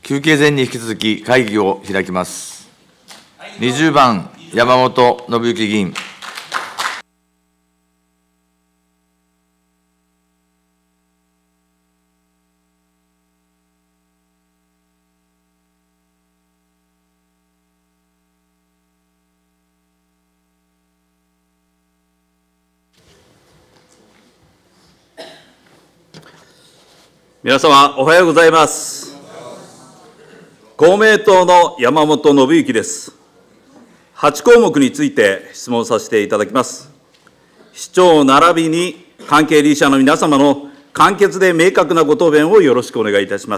休憩前に引き続き会議を開きます。20番、山本信之議員。 皆様、おはようございます。公明党の山本信之です。8項目について質問させていただきます。市長並びに関係理事者の皆様の簡潔で明確なご答弁をよろしくお願いいたします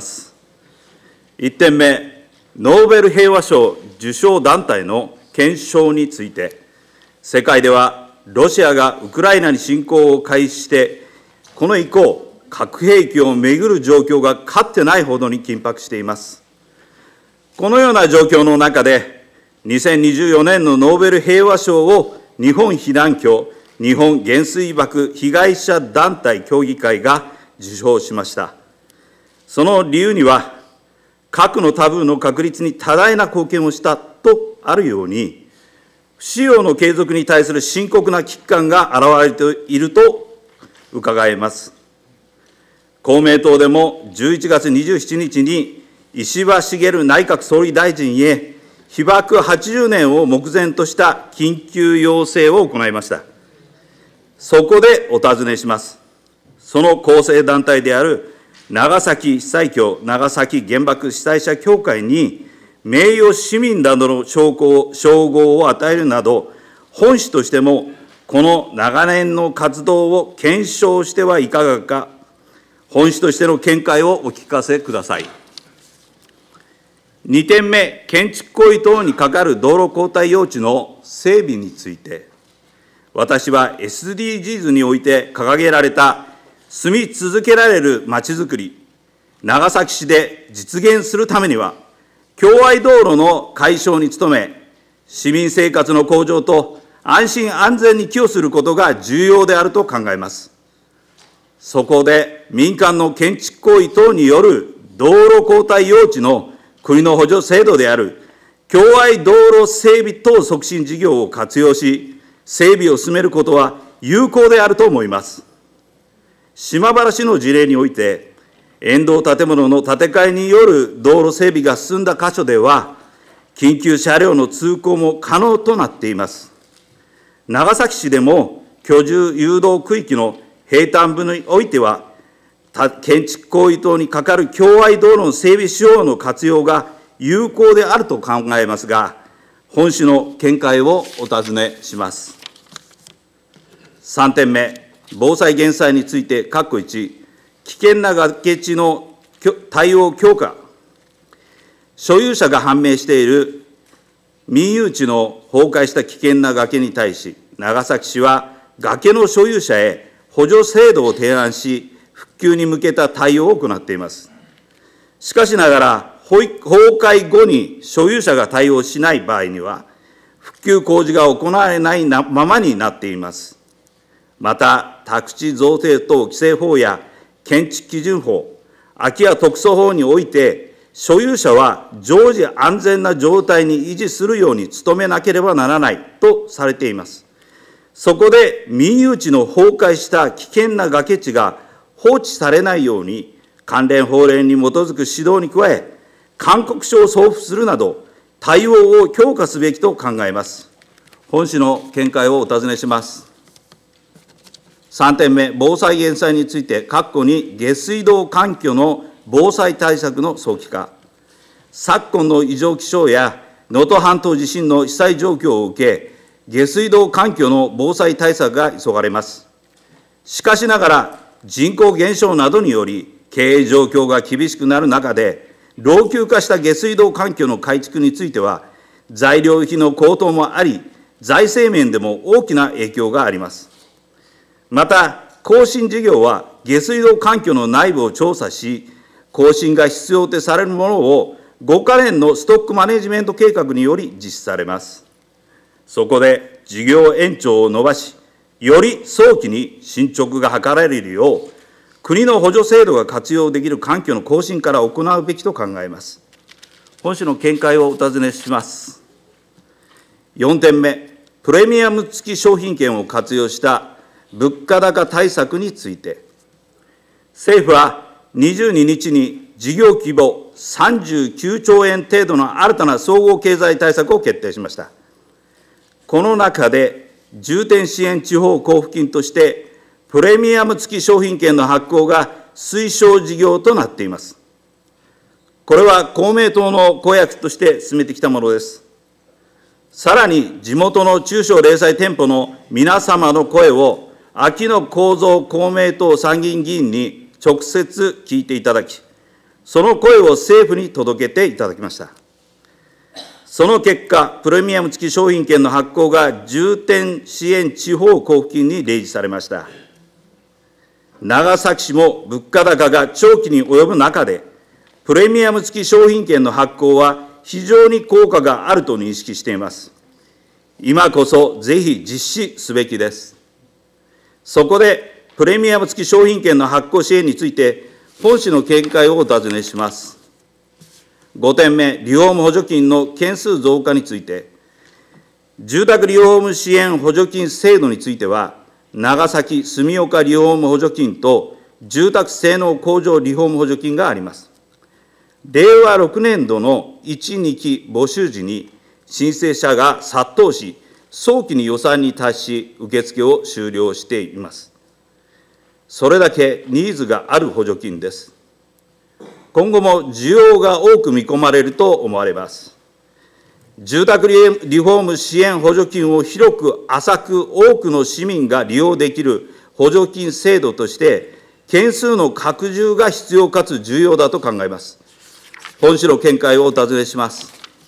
。1点目、ノーベル平和賞受賞団体の検証について、世界ではロシアがウクライナに侵攻を開始して、この以降、核兵器をめぐる状況がかつてないほどに緊迫しています。このような状況の中で、2024年のノーベル平和賞を日本被団協、日本原水爆被害者団体協議会が受賞しました。その理由には、核のタブーの確立に多大な貢献をしたとあるように、不使用の継続に対する深刻な危機感が現れていると伺えます。公明党でも11月27日に石破茂内閣総理大臣へ被爆80年を目前とした緊急要請を行いました。そこでお尋ねします。その構成団体である長崎被災協長崎原爆被災者協会に名誉市民などの称号を与えるなど、本市としてもこの長年の活動を検証してはいかがか、本市としての見解をお聞かせください。2点目、建築行為等にかかる道路交代用地の整備について、私は SDGs において掲げられた住み続けられるまちづくり、長崎市で実現するためには、共愛道路の解消に努め、市民生活の向上と安心安全に寄与することが重要であると考えます。そこで民間の建築行為等による道路交代用地の国の補助制度である共愛道路整備等促進事業を活用し、整備を進めることは有効であると思います。島原市の事例において、沿道建物の建て替えによる道路整備が進んだ箇所では、緊急車両の通行も可能となっています。長崎市でも居住誘導区域の平坦部においては、建築行為等にかかる共愛道路の整備使用の活用が有効であると考えますが、本市の見解をお尋ねします。3点目、防災減災について、括弧1、危険な崖地の対応強化、所有者が判明している民有地の崩壊した危険な崖に対し、長崎市は崖の所有者へ補助制度を提案し、復旧に向けた対応を行っています。しかしながら、崩壊後に所有者が対応しない場合には、復旧工事が行われないままになっています。また、宅地造成等規制法や建築基準法、空き家特措法において、所有者は常時安全な状態に維持するように努めなければならないとされています。そこで民有地の崩壊した危険な崖地が放置されないように、関連法令に基づく指導に加え、勧告書を送付するなど、対応を強化すべきと考えます。本市の見解をお尋ねします。3点目、防災減災について、括弧2、下水道環境の防災対策の早期化。昨今の異常気象や能登半島地震の被災状況を受け、下水道環境の防災対策が急がれます。しかしながら、人口減少などにより、経営状況が厳しくなる中で、老朽化した下水道環境の改築については、材料費の高騰もあり、財政面でも大きな影響があります。また、更新事業は下水道環境の内部を調査し、更新が必要とされるものを5か年のストックマネジメント計画により実施されます。そこで事業延長を延ばし、より早期に進捗が図られるよう、国の補助制度が活用できる環境の更新から行うべきと考えます。 本種の見解をお尋ねします。4点目、プレミアム付き商品券を活用した物価高対策について、政府は22日に事業規模39兆円程度の新たな総合経済対策を決定しました。この中で、重点支援地方交付金として、プレミアム付き商品券の発行が推奨事業となっています。これは公明党の公約として進めてきたものです。さらに、地元の中小零細店舗の皆様の声を、秋野公造公明党参議院議員に直接聞いていただき、その声を政府に届けていただきました。その結果、プレミアム付き商品券の発行が重点支援地方交付金に例示されました。長崎市も物価高が長期に及ぶ中で、プレミアム付き商品券の発行は非常に効果があると認識しています。今こそぜひ実施すべきです。そこで、プレミアム付き商品券の発行支援について、本市の見解をお尋ねします。5点目、リフォーム補助金の件数増加について、住宅リフォーム支援補助金制度については、長崎住岡リフォーム補助金と住宅性能向上リフォーム補助金があります。令和6年度の1、2期募集時に申請者が殺到し、早期に予算に達し、受付を終了しています。それだけニーズがある補助金です。今後も需要が多く見込まれると思われます。住宅リフォーム支援補助金を広く浅く多くの市民が利用できる補助金制度として、件数の拡充が必要かつ重要だと考えます。本市の見解をお尋ねします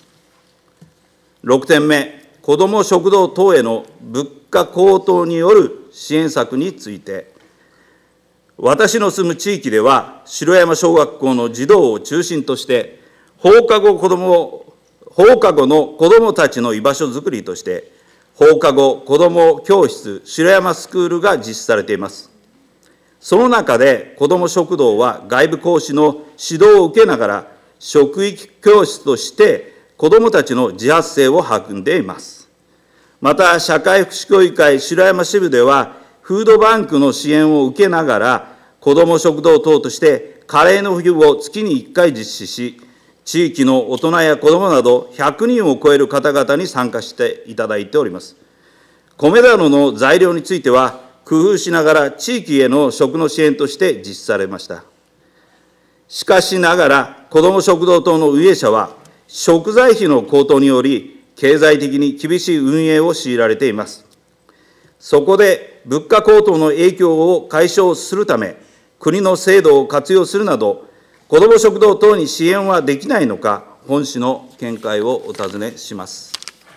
。6点目、子ども食堂等への物価高騰による支援策について、私の住む地域では、城山小学校の児童を中心として、放課後の子どもたちの居場所づくりとして、放課後子ども教室城山スクールが実施されています。その中で、子ども食堂は外部講師の指導を受けながら、職域教室として子どもたちの自発性を育んでいます。また、社会福祉協議会城山支部では、フードバンクの支援を受けながら、子ども食堂等としてカレーの冬を月に1回実施し、地域の大人や子どもなど100人を超える方々に参加していただいております。米などの材料については、工夫しながら地域への食の支援として実施されました。しかしながら、子ども食堂等の運営者は、食材費の高騰により、経済的に厳しい運営を強いられています。そこで、物価高騰の影響を解消するため、国の制度を活用するなど、子ども食堂等に支援はできないのか、本市の見解をお尋ねします。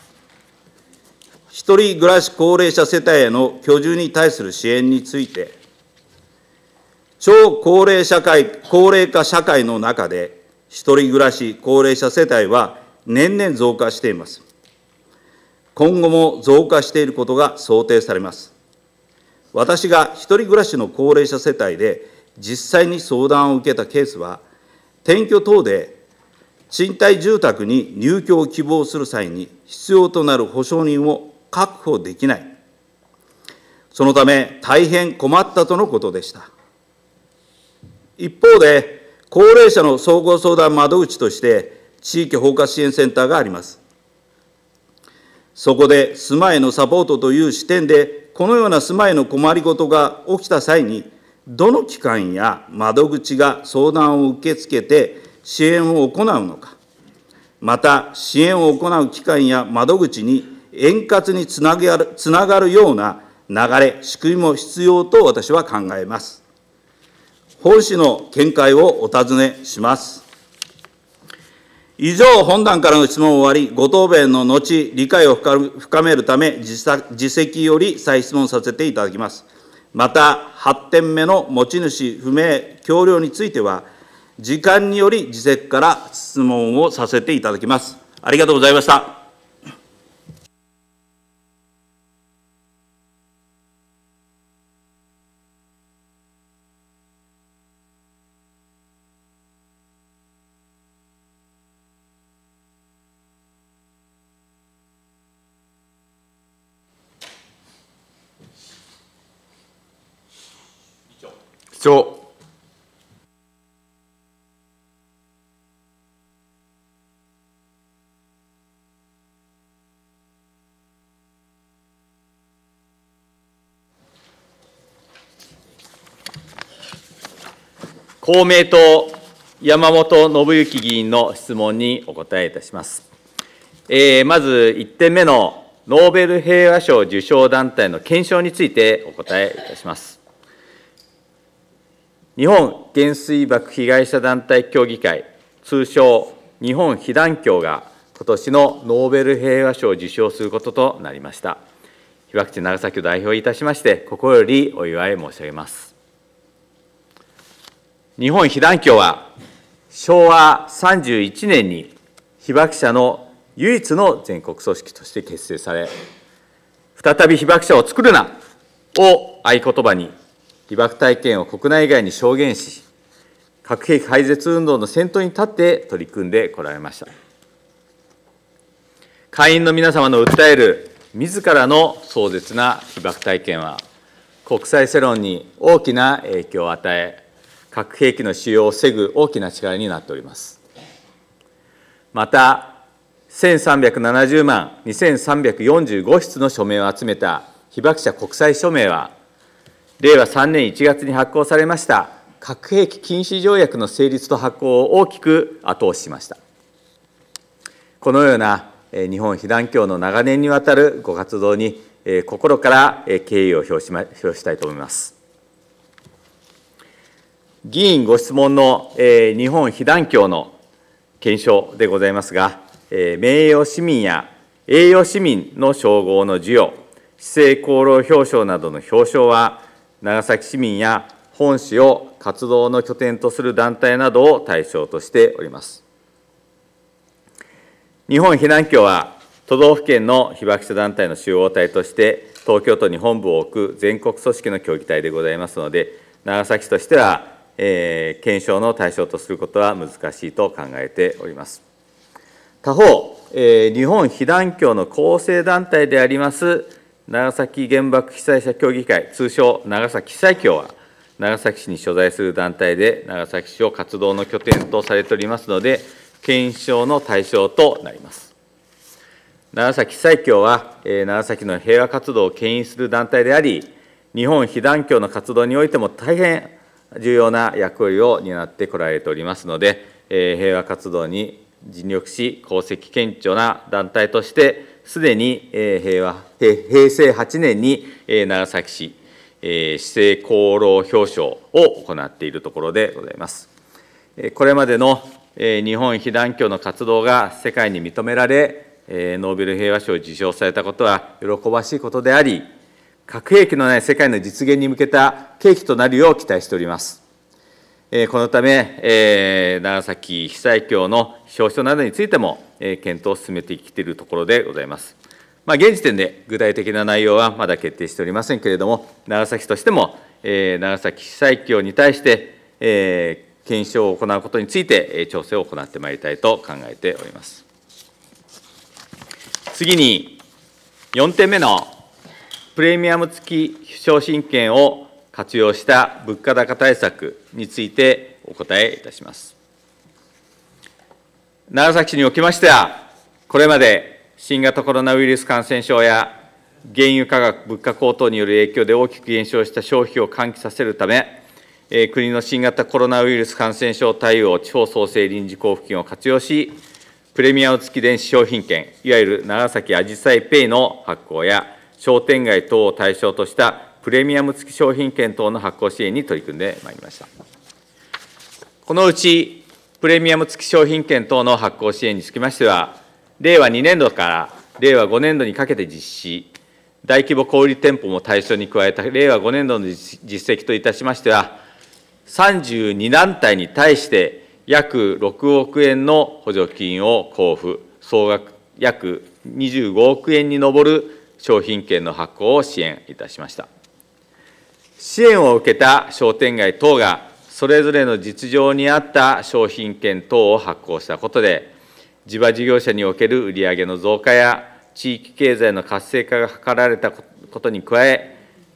一人暮らし高齢者世帯への居住に対する支援について、超高齢化社会の中で、一人暮らし高齢者世帯は年々増加しています。今後も増加していることが想定されます。私が一人暮らしの高齢者世帯で実際に相談を受けたケースは、転居等で賃貸住宅に入居を希望する際に必要となる保証人を確保できない。そのため大変困ったとのことでした。一方で、高齢者の総合相談窓口として地域包括支援センターがあります。そこで住まいのサポートという視点で、このような住まいの困りごとが起きた際に、どの機関や窓口が相談を受け付けて支援を行うのか、また支援を行う機関や窓口に円滑につながるような流れ、仕組みも必要と私は考えます。本市の見解をお尋ねします。以上、本段からの質問を終わり、ご答弁の後、理解を深めるため、自責より再質問させていただきます。また、8点目の持ち主不明橋梁については、時間により自責から質問をさせていただきます。ありがとうございました。 長。 公明党、山本信之議員の質問にお答えいたします。まず1点目のノーベル平和賞受賞団体の検証についてお答えいたします。日本原水爆被害者団体協議会、通称日本被団協が今年のノーベル平和賞を受賞することとなりました。被爆地長崎を代表いたしまして、心よりお祝い申し上げます。日本被団協は、昭和31年に被爆者の唯一の全国組織として結成され、再び被爆者を作るなを合言葉に、被爆体験を国内外に証言し、核兵器廃絶運動の先頭に立って取り組んでこられました。会員の皆様の訴える自らの壮絶な被爆体験は、国際世論に大きな影響を与え、核兵器の使用を防ぐ大きな力になっております。また、1370万2345筆の署名を集めた被爆者国際署名は、令和3年1月に発効されました核兵器禁止条約の成立と発効を大きく後押ししました。このような日本被団協の長年にわたるご活動に心から敬意を表したいと思います。議員ご質問の日本被団協の検証でございますが、名誉市民や栄誉市民の称号の授与、市政功労表彰などの表彰は、長崎市民や本市を活動の拠点とする団体などを対象としております。日本被団協は、都道府県の被爆者団体の集合体として、東京都に本部を置く全国組織の協議体でございますので、長崎市としては、検証の対象とすることは難しいと考えております。他方、日本被団協の構成団体であります長崎原爆被災者協議会、通称長崎被災協は、長崎市に所在する団体で、長崎市を活動の拠点とされておりますので、検証の対象となります。長崎被災協は、長崎の平和活動を牽引する団体であり、日本被団協の活動においても大変重要な役割を担ってこられておりますので、平和活動に尽力し、功績顕著な団体として、すでに平成8年に長崎市市政功労表彰を行っているところでございます。これまでの日本被団協の活動が世界に認められ、ノーベル平和賞を受賞されたことは喜ばしいことであり、核兵器のない世界の実現に向けた契機となるよう期待しております。このため、長崎被災協の表彰などについても、検討を進めてきているところでございます。現時点で具体的な内容はまだ決定しておりませんけれども、長崎市としても、長崎被災協に対して、検証を行うことについて、調整を行ってまいりたいと考えております。次に、4点目のプレミアム付き商品券を活用した物価高対策についてお答えいたします。長崎市におきましては、これまで新型コロナウイルス感染症や原油価格、物価高騰による影響で大きく減少した消費を喚起させるため、国の新型コロナウイルス感染症対応地方創生臨時交付金を活用し、プレミアム付き電子商品券、いわゆる長崎あじさいペイの発行や、商店街等を対象としたプレミアム付き商品券等の発行支援に取り組んでまいりました。このうち、プレミアム付き商品券等の発行支援につきましては、令和2年度から令和5年度にかけて実施し、大規模小売店舗も対象に加えた令和5年度の実績といたしましては、32団体に対して約6億円の補助金を交付、総額約25億円に上る商品券の発行を支援いたしました。支援を受けた商店街等が、それぞれの実情に合った商品券等を発行したことで、地場事業者における売上の増加や、地域経済の活性化が図られたことに加え、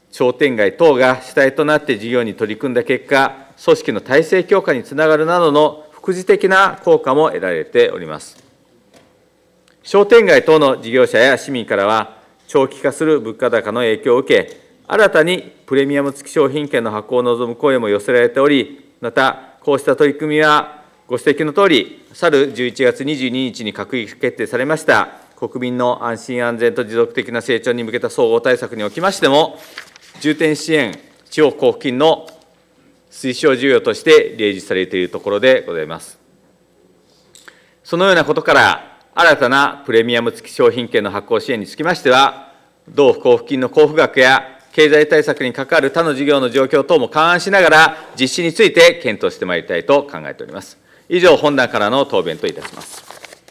商店街等が主体となって事業に取り組んだ結果、組織の体制強化につながるなどの副次的な効果も得られております。商店街等の事業者や市民からは、長期化する物価高の影響を受け、新たにプレミアム付き商品券の発行を望む声も寄せられており、また、こうした取り組みは、ご指摘のとおり、去る11月22日に閣議決定されました、国民の安心安全と持続的な成長に向けた総合対策におきましても、重点支援地方交付金の推奨事業として例示されているところでございます。そのようなことから、新たなプレミアム付き商品券の発行支援につきましては、同交付金の交付額や経済対策に関わる他の事業の状況等も勘案しながら、実施について検討してまいりたいと考えております。以上、本段からの答弁といたします。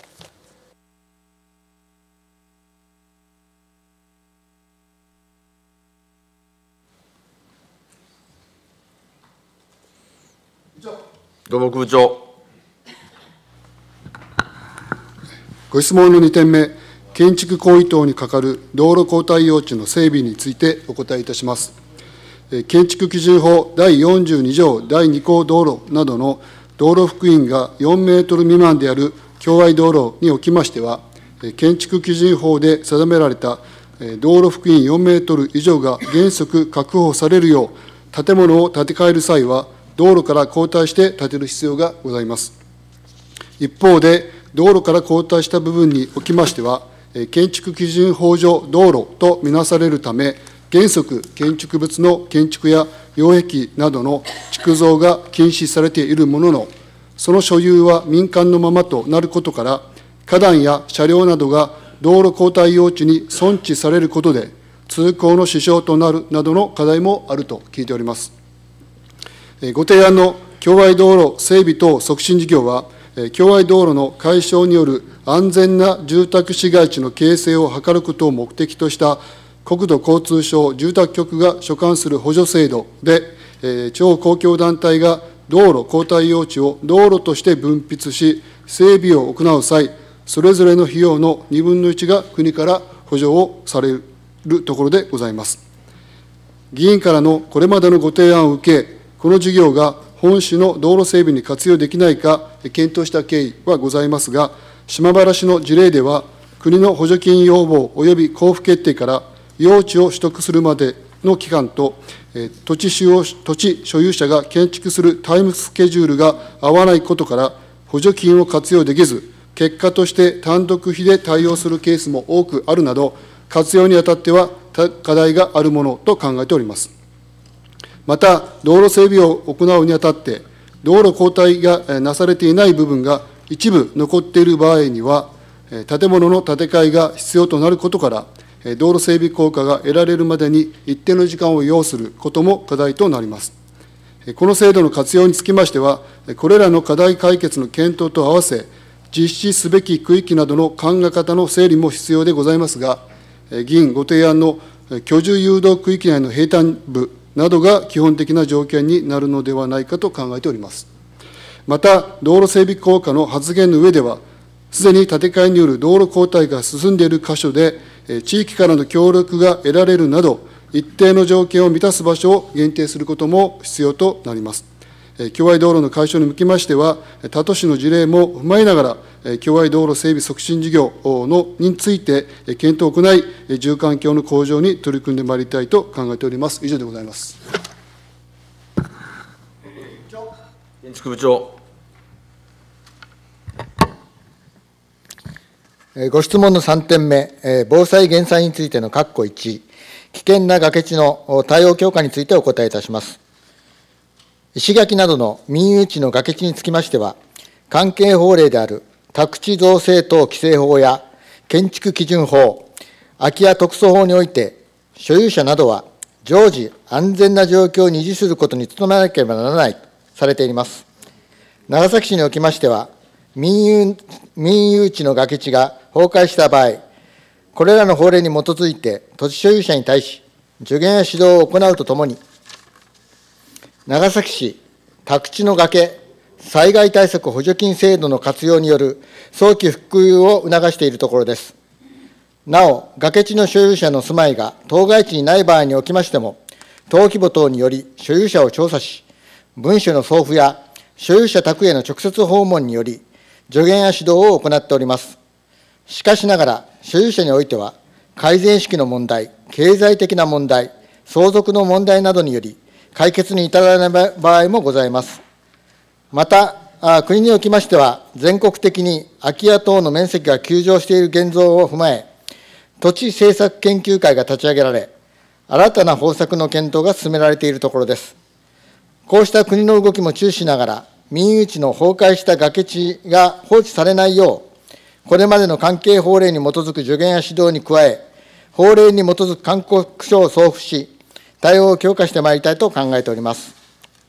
土木部長。 ご質問の2点目、建築行為等にかかる道路交代用地の整備についてお答えいたします。建築基準法第42条第2項道路などの道路幅員が4メートル未満である境愛道路におきましては、建築基準法で定められた道路幅員4メートル以上が原則確保されるよう、建物を建て替える際は、道路から後退して建てる必要がございます。一方で、道路から後退した部分におきましては、建築基準法上道路とみなされるため、原則、建築物の建築や擁壁などの築造が禁止されているものの、その所有は民間のままとなることから、花壇や車両などが道路交代用地に損地されることで、通行の支障となるなどの課題もあると聞いております。ご提案の境愛道路整備等促進事業は、境愛道路の解消による安全な住宅市街地の形成を図ることを目的とした国土交通省住宅局が所管する補助制度で、地方公共団体が道路交代用地を道路として分筆し、整備を行う際、それぞれの費用の2分の1が国から補助をされるところでございます。議員からのこれまでのご提案を受け、この事業が本市の道路整備に活用できないか検討した経緯はございますが、島原市の事例では、国の補助金要望及び交付決定から用地を取得するまでの期間と、土地所有者が建築するタイムスケジュールが合わないことから、補助金を活用できず、結果として単独費で対応するケースも多くあるなど、活用にあたっては課題があるものと考えております。また、道路整備を行うにあたって、道路交代がなされていない部分が一部残っている場合には、建物の建て替えが必要となることから、道路整備効果が得られるまでに一定の時間を要することも課題となります。この制度の活用につきましては、これらの課題解決の検討と合わせ、実施すべき区域などの考え方の整理も必要でございますが、議員ご提案の居住誘導区域内の平坦部などが基本的な条件になるのではないかと考えております。また、道路整備効果の発言の上では、すでに建て替えによる道路交代が進んでいる箇所で、地域からの協力が得られるなど、一定の条件を満たす場所を限定することも必要となります。境愛道路の解消に向きましては、他都市の事例も踏まえながら、境愛道路整備促進事業について検討を行い、住環境の向上に取り組んでまいりたいと考えております。以上でございます。 建築部長。 ご質問の3点目、防災減災についての括弧1、危険な崖地の対応強化についてお答えいたします。石垣などの民有地の崖地につきましては、関係法令である宅地造成等規制法や建築基準法、空き家特措法において、所有者などは常時安全な状況に維持することに努めなければならないとされています。長崎市におきましては、民有地の崖地が崩壊した場合、これらの法令に基づいて土地所有者に対し、助言や指導を行うとともに、長崎市宅地の崖災害対策補助金制度の活用による早期復旧を促しているところです。なお、崖地の所有者の住まいが当該地にない場合におきましても、 登記簿等により所有者を調査し、文書の送付や所有者宅への直接訪問により、助言や指導を行っております。しかしながら、所有者においては、改善意識の問題、経済的な問題、相続の問題などにより、解決に至らない場合もございます。また、国におきましては、全国的に空き家等の面積が急増している現状を踏まえ、土地政策研究会が立ち上げられ、新たな方策の検討が進められているところです。こうした国の動きも注視しながら、民有地の崩壊した崖地が放置されないよう、これまでの関係法令に基づく助言や指導に加え、法令に基づく勧告書を送付し、対応を強化してまいりたいと考えております。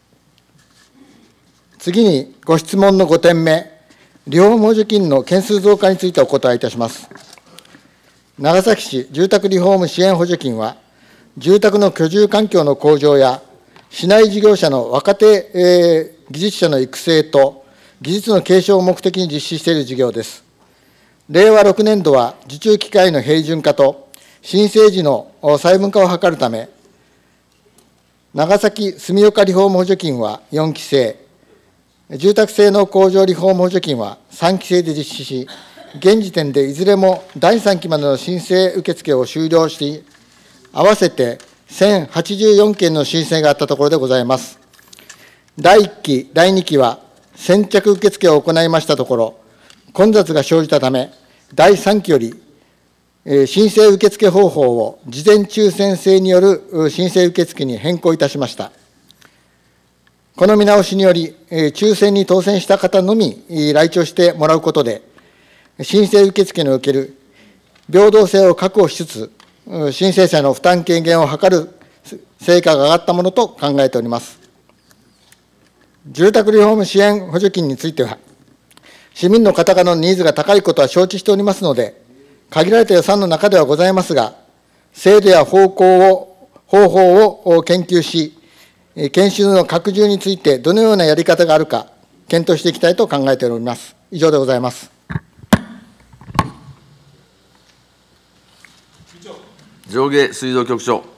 次に、ご質問の5点目、リフォーム補助金の件数増加についてお答えいたします。長崎市住宅リフォーム支援補助金は、住宅の居住環境の向上や、市内事業者の若手、技術者の育成と技術の継承を目的に実施している事業です。令和6年度は受注機会の平準化と申請時の細分化を図るため、長崎住岡リフォーム補助金は4期生、住宅性能向上リフォーム補助金は3期生で実施し、現時点でいずれも第3期までの申請受付を終了し、合わせて1084件の申請があったところでございます。第1期、第2期は先着受付を行いましたところ、混雑が生じたため、第3期より、申請受付方法を事前抽選制による申請受付に変更いたしました。この見直しにより、抽選に当選した方のみ来庁してもらうことで、申請受付における平等性を確保しつつ、申請者の負担軽減を図る成果が上がったものと考えております。住宅リフォーム支援補助金については、市民の方々のニーズが高いことは承知しておりますので、限られた予算の中ではございますが、制度や方法を研究し、研修の拡充についてどのようなやり方があるか、検討していきたいと考えております。以上でございます。 上下水道局長。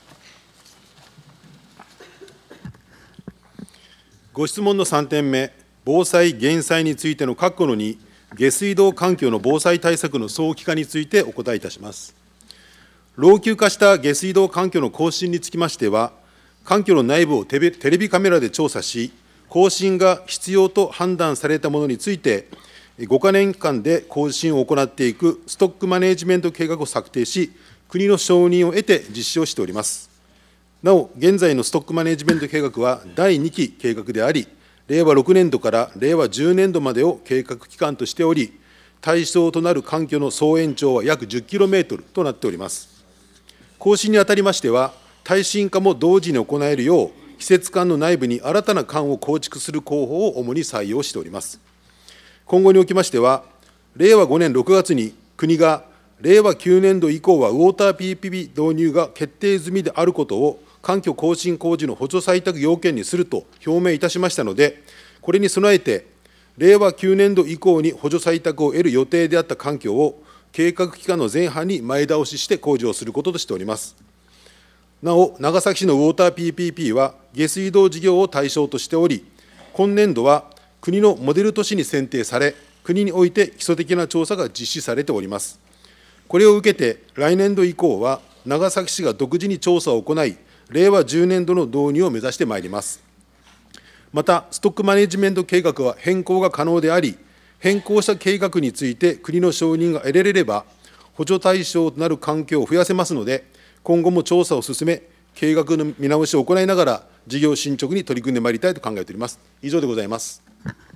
ご質問の3点目、防災・減災についての確保の2、下水道環境の防災対策の早期化についてお答えいたします。老朽化した下水道環境の更新につきましては、環境の内部をテレビカメラで調査し、更新が必要と判断されたものについて、5か年間で更新を行っていくストックマネジメント計画を策定し、国の承認を得て実施をしております。なお、現在のストックマネジメント計画は第2期計画であり、令和6年度から令和10年度までを計画期間としており、対象となる環境の総延長は約10kmとなっております。更新にあたりましては、耐震化も同時に行えるよう、施設間の内部に新たな管を構築する工法を主に採用しております。今後におきましては、令和5年6月に国が令和9年度以降はウォーター PPP 導入が決定済みであることを環境更新工事の補助採択要件にすると表明いたしましたので、これに備えて、令和9年度以降に補助採択を得る予定であった環境を計画期間の前半に前倒しして工事をすることとしております。なお、長崎市のウォーター PPP は下水道事業を対象としており、今年度は国のモデル都市に選定され、国において基礎的な調査が実施されております。これを受けて、来年度以降は、長崎市が独自に調査を行い、令和10年度の導入を目指してまいります。また、ストックマネジメント計画は変更が可能であり、変更した計画について国の承認が得られれば、補助対象となる環境を増やせますので、今後も調査を進め、計画の見直しを行いながら、事業進捗に取り組んでまいりたいと考えております。以上でございます。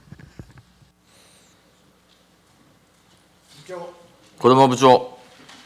子ども部長。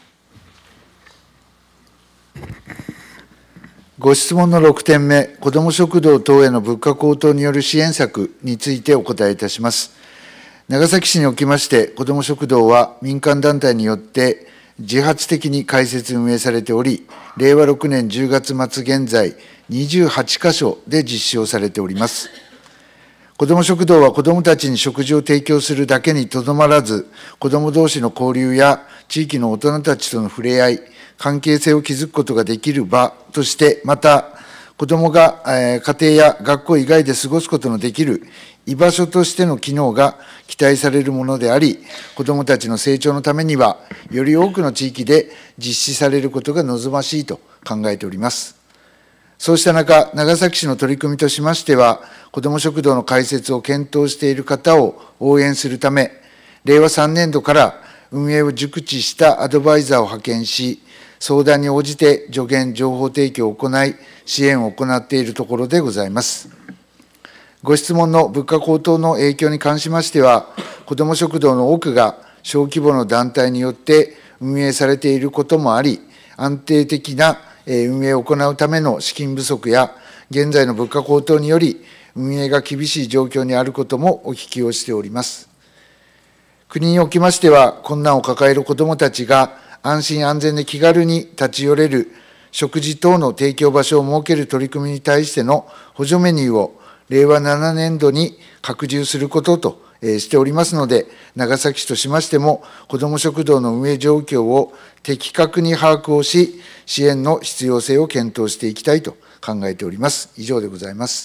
ご質問の6点目、子ども食堂等への物価高騰による支援策についてお答えいたします。長崎市におきまして、子ども食堂は民間団体によって自発的に開設運営されており、令和6年10月末現在、28カ所で実施をされております。子ども食堂は子どもたちに食事を提供するだけにとどまらず、子ども同士の交流や地域の大人たちとの触れ合い、関係性を築くことができる場として、また、 子どもが家庭や学校以外で過ごすことのできる居場所としての機能が期待されるものであり、子どもたちの成長のためには、より多くの地域で実施されることが望ましいと考えております。そうした中、長崎市の取り組みとしましては、子ども食堂の開設を検討している方を応援するため、令和3年度から運営を熟知したアドバイザーを派遣し、相談に応じて助言、情報提供を行い、支援を行っているところでございます。ご質問の物価高騰の影響に関しましては、子ども食堂の多くが小規模の団体によって運営されていることもあり、安定的な運営を行うための資金不足や、現在の物価高騰により、運営が厳しい状況にあることもお聞きをしております。国におきましては、困難を抱える子どもたちが安心安全で気軽に立ち寄れる食事等の提供場所を設ける取り組みに対しての補助メニューを令和7年度に拡充することとしておりますので、長崎市としましても、子ども食堂の運営状況を的確に把握をし、支援の必要性を検討していきたいと考えております。以上でございます。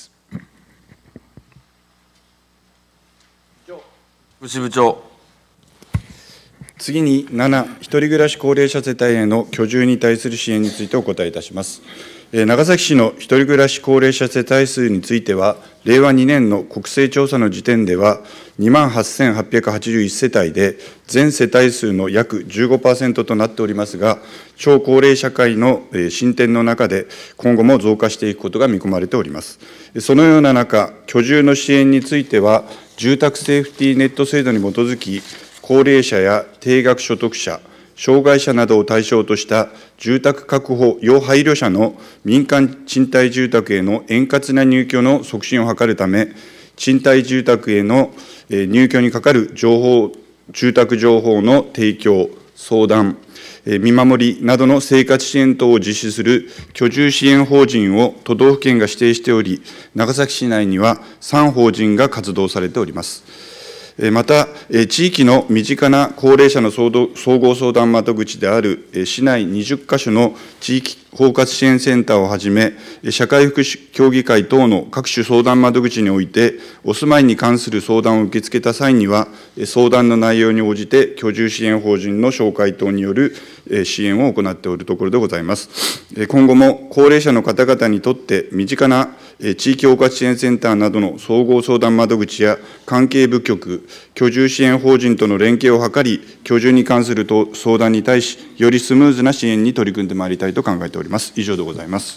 福祉部長。 次に7、一人暮らし高齢者世帯への居住に対する支援についてお答えいたします。長崎市の一人暮らし高齢者世帯数については、令和2年の国勢調査の時点では、28,881世帯で、全世帯数の約 15% となっておりますが、超高齢社会の進展の中で、今後も増加していくことが見込まれております。そのような中、居住の支援については、住宅セーフティーネット制度に基づき、高齢者や低額所得者、障害者などを対象とした住宅確保要配慮者の民間賃貸住宅への円滑な入居の促進を図るため、賃貸住宅への入居にかかる住宅情報の提供、相談、見守りなどの生活支援等を実施する居住支援法人を都道府県が指定しており、長崎市内には3法人が活動されております。また、地域の身近な高齢者の総合相談窓口である市内20カ所の地域包括支援センターをはじめ、社会福祉協議会等の各種相談窓口において、お住まいに関する相談を受け付けた際には、相談の内容に応じて居住支援法人の紹介等による支援を行っておるところでございます。今後も高齢者の方々にとって身近な地域包括支援センターなどの総合相談窓口や関係部局、居住支援法人との連携を図り、居住に関する相談に対し、よりスムーズな支援に取り組んでまいりたいと考えております。以上でございます。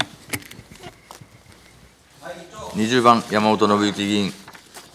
20番、山本信之議員。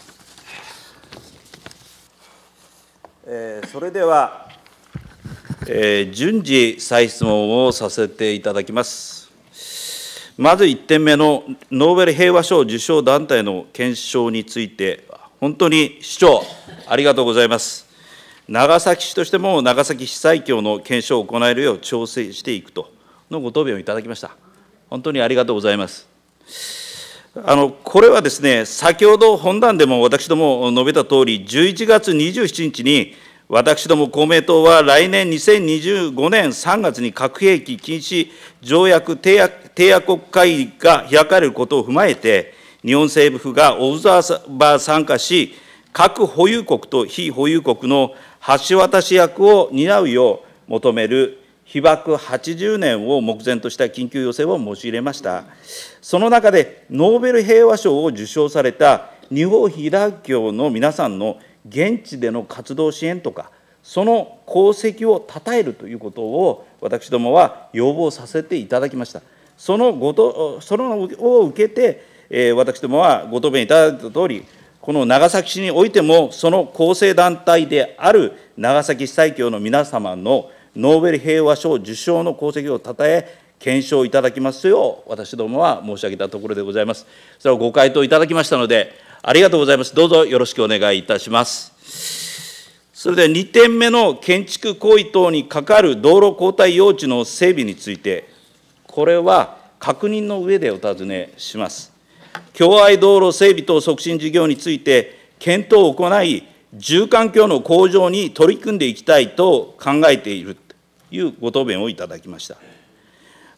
それでは、順次、再質問をさせていただきます。まず1点目のノーベル平和賞受賞団体の検証について、本当に市長、ありがとうございます。長崎市としても長崎市災協の検証を行えるよう調整していくとのご答弁をいただきました。本当にありがとうございます。これはですね、先ほど本談でも私ども述べたとおり、11月27日に、私ども公明党は来年2025年3月に核兵器禁止条約締約国会議が開かれることを踏まえて、日本政府がオブザーバー参加し、核保有国と非保有国の橋渡し役を担うよう求める被爆80年を目前とした緊急要請を申し入れました。その中で、ノーベル平和賞を受賞された日本被団協の皆さんの現地での活動支援とか、その功績をたたえるということを、私どもは要望させていただきました。そのを受けて、私どもはご答弁いただいたとおり、この長崎市においても、その構成団体である長崎市災協の皆様のノーベル平和賞受賞の功績をたたえ、検証いただきますよう、私どもは申し上げたところでございます。それをご回答いただきましたので、ありがとうございます。どうぞよろしくお願いいたします。それでは2点目の建築行為等にかかる道路交代用地の整備について、これは確認の上でお尋ねします。共愛道路整備等促進事業について、検討を行い、住環境の向上に取り組んでいきたいと考えているというご答弁をいただきました。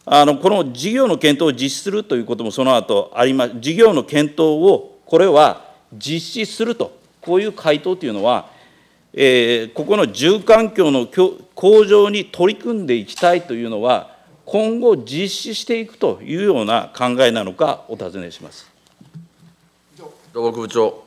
この事業の検討を実施するということもその後あります。事業の検討を、これは実施すると、こういう回答というのは、ここの住環境の向上に取り組んでいきたいというのは、今後実施していくというような考えなのか、お尋ねします。 土木部長。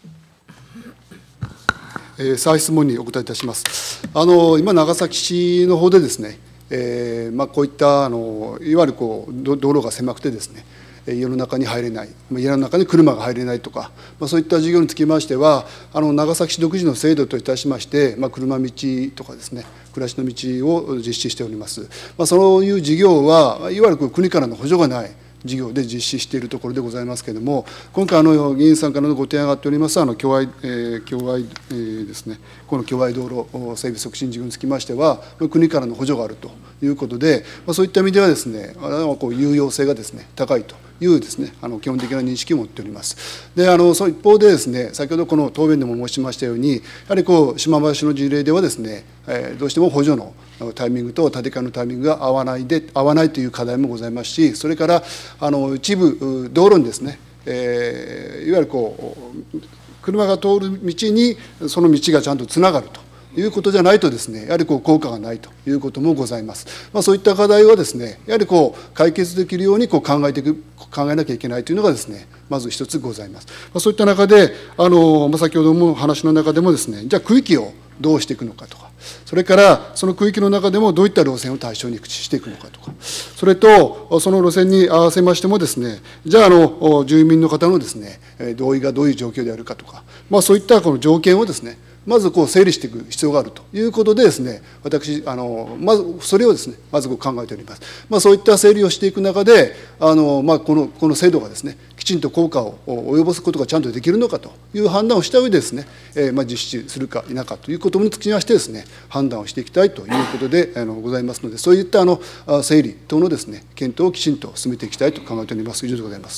再質問にお答えいたします。今、長崎市の方でですね、こういったいわゆる道路が狭くてですね、家の中に入れない、家の中に車が入れないとか、そういった事業につきましては、長崎市独自の制度といたしまして、車道とかですね、暮らしの道を実施しております。そういう事業は、いわゆる国からの補助がない事業で実施しているところでございますけれども、今回、議員さんからのご提案があっております、共愛ですね、この共愛道路整備促進事業につきましては、国からの補助があるということで、そういった意味ではですね、有用性がですね、高いというですね、基本的な認識を持っております。で、その一方でですね、先ほどこの答弁でも申しましたように、やはり島原市の事例ではですね、どうしても補助のタイミングと建て替えのタイミングが合わないという課題もございますし、それから一部道路にですね、いわゆる車が通る道にその道がちゃんとつながるということじゃないとですね、やはり効果がないということもございます。そういった課題はですね、やはり解決できるように考えなきゃいけないというのがですね、まず一つございます。そういった中で、先ほども話の中でもですね、じゃあ区域をどうしていくのかとか、それからその区域の中でもどういった路線を対象にしていくのかとか、それとその路線に合わせましてもですね、じゃあ住民の方のですね、同意がどういう状況であるかとか、そういったこの条件をですね、まず整理していく必要があるということでですね、私、まずそれをですね、まず考えております。そういった整理をしていく中で、この制度がですね、きちんと効果を及ぼすことがちゃんとできるのかという判断をした上でですね、実施するか否かということにつきましてですね、判断をしていきたいということでございますので、そういった整理等のですね、検討をきちんと進めていきたいと考えております。以上でございます。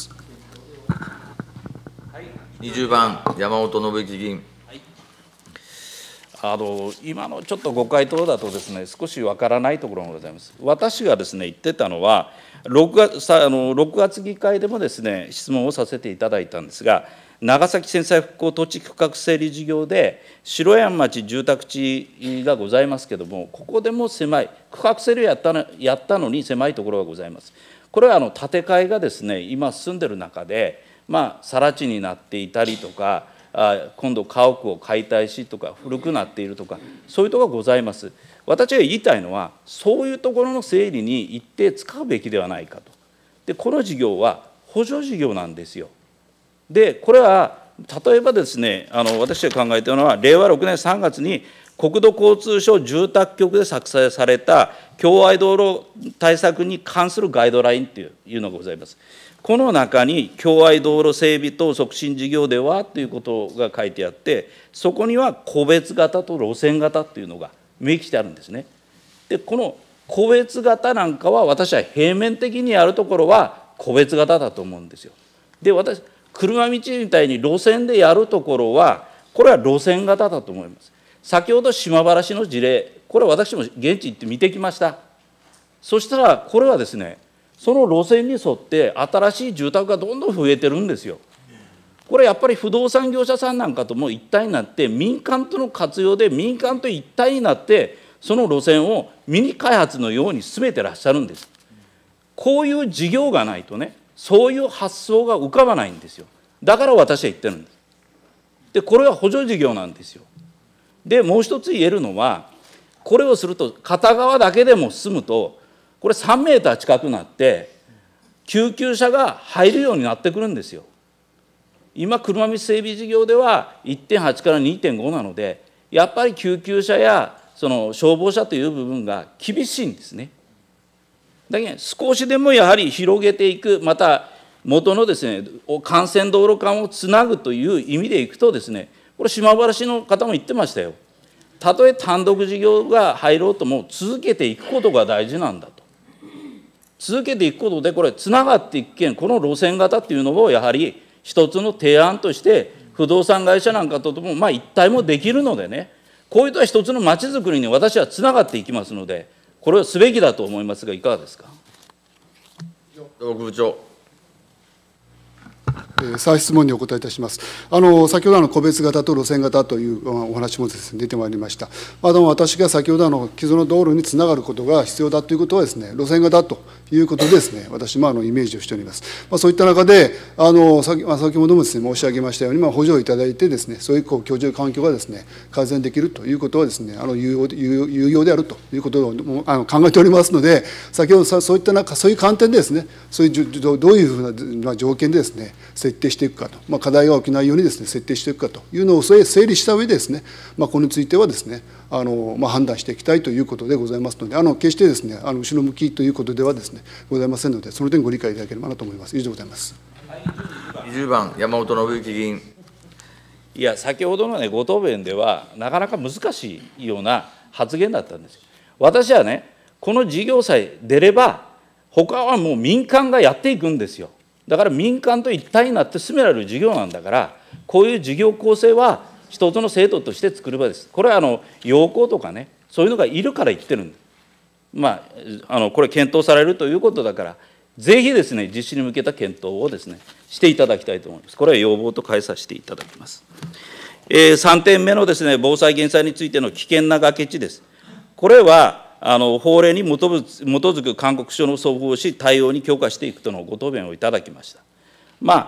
20番、山本信之議員。 今のちょっとご回答だとですね、少しわからないところがございます。私がですね、言ってたのは、6月議会でもですね、質問をさせていただいたんですが、長崎戦災復興土地区画整理事業で、城山町住宅地がございますけれども、ここでも狭い、区画整理をやったのに狭いところがございます。これは建て替えがですね、今進んでいる中で、更地になっていたりとか、今度家屋を解体しとか古くなっているとか、そういうところがございます。私が言いたいのは、そういうところの整理に一定使うべきではないかと。で、この事業は補助事業なんですよ。で、これは例えばですね、私が考えているのは、令和6年3月に国土交通省住宅局で作成された共愛道路対策に関するガイドラインというのがございます。この中に共愛道路整備等促進事業ではということが書いてあって、そこには個別型と路線型というのが明記してあるんですね。で、この個別型なんかは、私は平面的にあるところは個別型だと思うんですよ。で、私、車道みたいに路線でやるところは、これは路線型だと思います。先ほど島原市の事例、これは私も現地行って見てきました。そしたら、これはですね、その路線に沿って新しい住宅がどんどん増えてるんですよ。これやっぱり不動産業者さんなんかとも一体になって、民間との活用で民間と一体になって、その路線をミニ開発のように進めてらっしゃるんです。こういう事業がないとね、そういう発想が浮かばないんですよ。だから私は言ってるんです。で、これは補助事業なんですよ。で、もう一つ言えるのは、これをすると片側だけでも進むと、これ3メーター近くなって救急車が入るようになってくるんですよ。今車道整備事業では 1.8 から 2.5 なので、やっぱり救急車やその消防車という部分が厳しいんですね。だけど少しでもやはり広げていく、また元のですね、幹線道路間をつなぐという意味でいくとですね、これ島原市の方も言ってましたよ。たとえ単独事業が入ろうとも続けていくことが大事なんだと。続けていくことで、これつながっていくけん、この路線型っていうのをやはり一つの提案として不動産会社なんかとも一体もできるのでね、こういうとは一つのまちづくりに私はつながっていきますので、これをすべきだと思いますが、いかがですか。 土木部長。 再質問にお答えいたします。先ほど個別型と路線型というお話もですね、出てまいりました。私が先ほど既存の道路につながることが必要だということはですね、路線型ということでですね、私もイメージをしております。そういった中で、先ほどもですね、申し上げましたように、補助をいただいてですね、そういう居住環境がですね、改善できるということはですね、有用であるということを考えておりますので、先ほどそういったそういう観点でですね、そういうどういうふうな条件でですね、設定していくかと、課題が起きないようにですね、設定していくかというのを整理した上でですね、これについてはですね、判断していきたいということでございますので、決してですね、後ろ向きということではですね、ございませんので、その点ご理解いただければなと思います。以上でございます。 20番、山本信之議員。 いや、先ほどのご答弁では、なかなか難しいような発言だったんですよ。私はね、この事業さえ出れば、他はもう民間がやっていくんですよ。だから民間と一体になって進められる事業なんだから、こういう事業構成は一つの制度として作る場です。これは要項とかね、そういうのがいるから言ってるんです。これ検討されるということだから、ぜひですね、実施に向けた検討をですね、していただきたいと思います。これは要望と変えさせていただきます。3点目のですね、防災減災についての危険な崖地です。これは法令に基づく勧告書の送付をし、対応に強化していくとのご答弁をいただきました。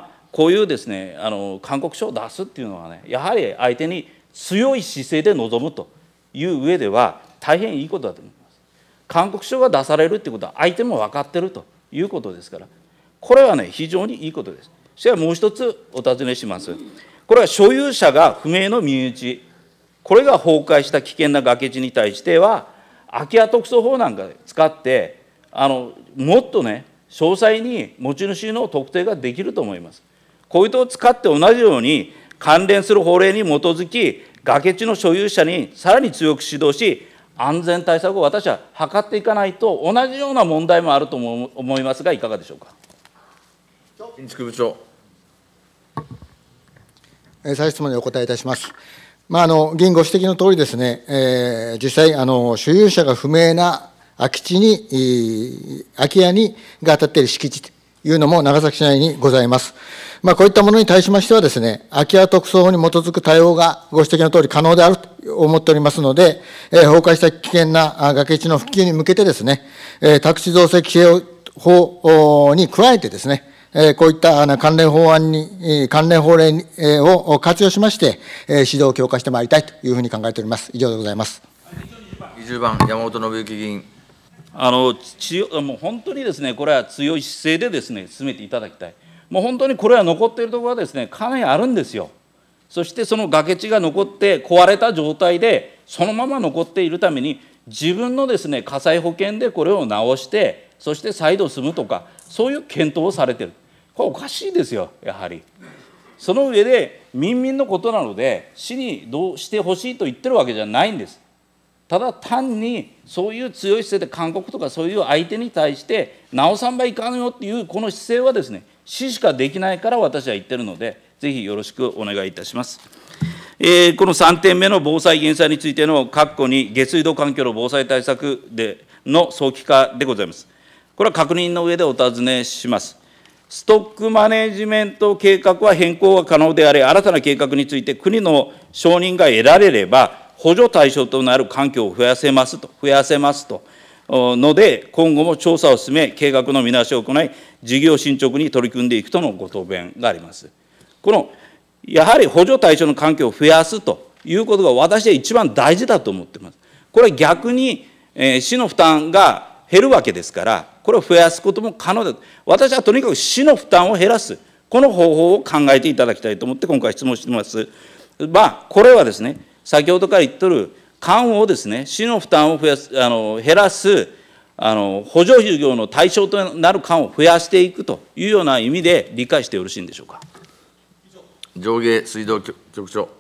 こういうですね、勧告書を出すっていうのはね、やはり相手に強い姿勢で臨むという上では、大変いいことだと思います。勧告書が出されるっていうことは、相手も分かってるということですから、これはね、非常にいいことです。それはもう一つお尋ねします。これは所有者が不明の身内、これが崩壊した危険な崖地に対しては、空き家特措法なんか使って、もっとね、詳細に持ち主の特定ができると思います。こういうのを使って同じように、関連する法令に基づき、崖地の所有者にさらに強く指導し、安全対策を私は図っていかないと、同じような問題もあると思いますが、いかがでしょうか。 建築部長。 再質問にお答えいたします。議員ご指摘のとおりですね、実際、所有者が不明な空き地に、空き家が当たっている敷地というのも長崎市内にございます。こういったものに対しましてはですね、空き家特措法に基づく対応がご指摘のとおり可能であると思っておりますので、崩壊した危険な崖地の復旧に向けてですね、宅地造成規制法に加えてですね、こういった関連法令を活用しまして、指導を強化してまいりたいというふうに考えております。以上でございます。 20番、山本信之議員。 もう本当にですね、これは強い姿勢でですね、進めていただきたい。もう本当にこれは残っているところはですね、かなりあるんですよ。そしてその崖地が残って壊れた状態で、そのまま残っているために、自分のですね、火災保険でこれを直して、そして再度住むとか、そういう検討をされている。これおかしいですよ、やはり。その上で、民民のことなので、市にどうしてほしいと言ってるわけじゃないんです。ただ単に、そういう強い姿勢で勧告とか、そういう相手に対して、直さんばいかんよっていう、この姿勢はですね、市しかできないから私は言ってるので、ぜひよろしくお願いいたします。この3点目の防災減災についての括弧に、下水道環境の防災対策の早期化でございます。これは確認の上でお尋ねします。ストックマネジメント計画は変更が可能であり、新たな計画について国の承認が得られれば、補助対象となる環境を増やせますとので、今後も調査を進め、計画の見直しを行い、事業進捗に取り組んでいくとのご答弁があります。やはり補助対象の環境を増やすということが、私は一番大事だと思っています。これは逆に、市の負担が減るわけですから、これを増やすことも可能だと。私はとにかく市の負担を減らす、この方法を考えていただきたいと思って、今回質問しています。これはですね、先ほどから言ってる管をですね、市の負担を減らす、補助事業の対象となる管を増やしていくというような意味で理解してよろしいんでしょうか。 上下水道局長。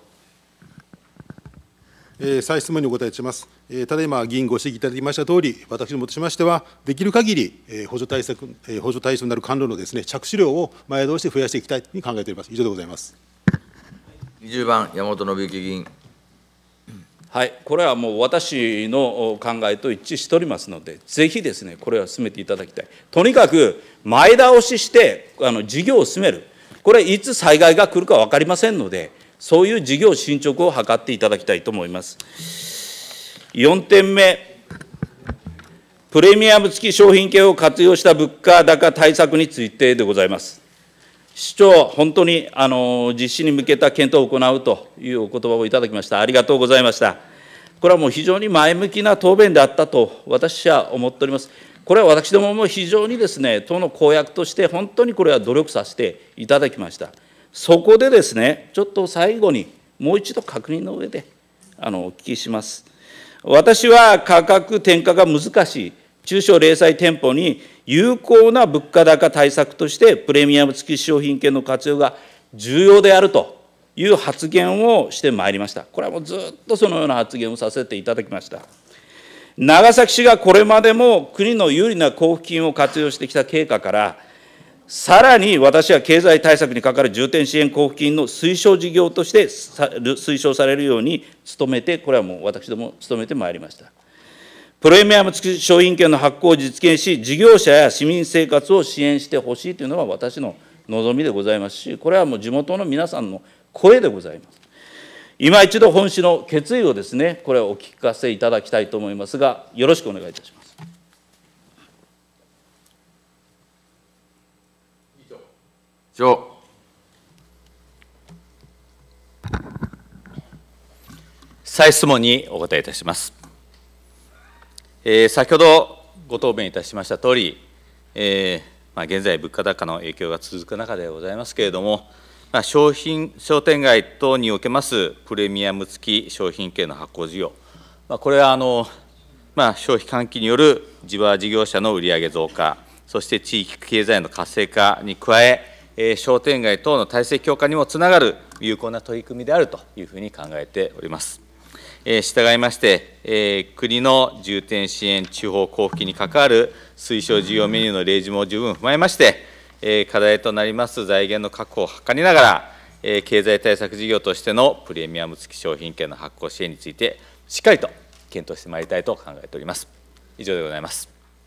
再質問にお答えします。ただいま議員ご指摘いただきましたとおり、私どもとしましては、できる限り補助対象になる管路のですね、着手量を前倒して増やしていきたいというふうに考えております。以上でございます。 20番、山本信之議員。 はい、これはもう私の考えと一致しておりますので、ぜひですね、これは進めていただきたい。とにかく前倒しして事業を進める、これ、いつ災害が来るか分かりませんので、そういう事業進捗を図っていただきたいと思います。4点目、プレミアム付き商品券を活用した物価高対策についてでございます。市長、本当に実施に向けた検討を行うというお言葉をいただきました。ありがとうございました。これはもう非常に前向きな答弁であったと私は思っております。これは私どもも非常にですね、党の公約として本当にこれは努力させていただきました。そこでですね、ちょっと最後にもう一度確認の上でお聞きします。私は価格転嫁が難しい中小零細店舗に有効な物価高対策としてプレミアム付き商品券の活用が重要であるという発言をしてまいりました。これはもうずっとそのような発言をさせていただきました。長崎市がこれまでも国の有利な交付金を活用してきた経過から、さらに私は経済対策にかかる重点支援交付金の推奨事業として推奨されるように努めて、これはもう私ども努めてまいりました。プレミアム付き商品券の発行を実現し、事業者や市民生活を支援してほしいというのが私の望みでございますし、これはもう地元の皆さんの声でございます。今一度、本市の決意をですね、これをお聞かせいただきたいと思いますが、よろしくお願いいたします。 以上。 再質問にお答えいたします。先ほどご答弁いたしましたとおり、現在、物価高の影響が続く中でございますけれども、商店街等におけますプレミアム付き商品券の発行事業、これは消費喚起による地場事業者の売上増加、そして地域経済の活性化に加え、商店街等の体制強化にもつながる有効な取り組みであるというふうに考えております。従いまして、国の重点支援地方交付金に関わる推奨事業メニューの例示も十分踏まえまして、課題となります財源の確保を図りながら、経済対策事業としてのプレミアム付き商品券の発行支援について、しっかりと検討してまいりたいと考えております。以上でございます。